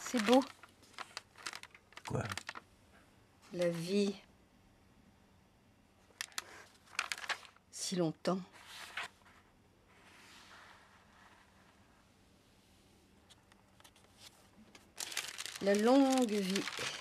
C'est beau. Quoi? La vie. Si longtemps. La longue vie.